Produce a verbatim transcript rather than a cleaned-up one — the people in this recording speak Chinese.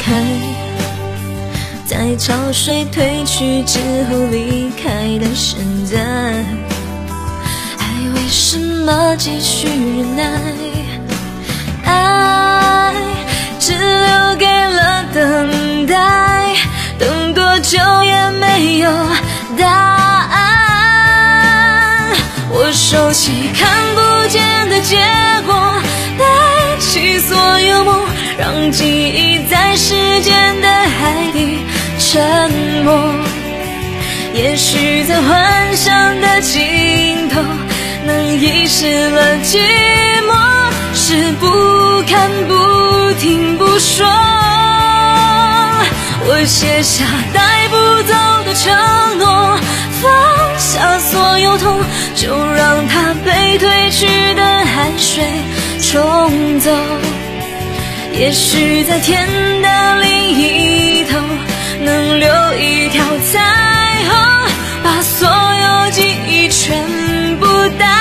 开，在潮水退去之后离开的现在，还为什么继续忍耐？爱只留给了等待，等多久也没有答案。我收起看不见的结果，带起所有梦，让记忆在时间的海底沉没。也许在幻想的尽头，能遗失了寂寞，是不看不听不说。我写下带不走的承诺，放下所有痛，就让它被退去的海水冲走。也许在天的另一头，能留一条彩虹，把所有记忆全部带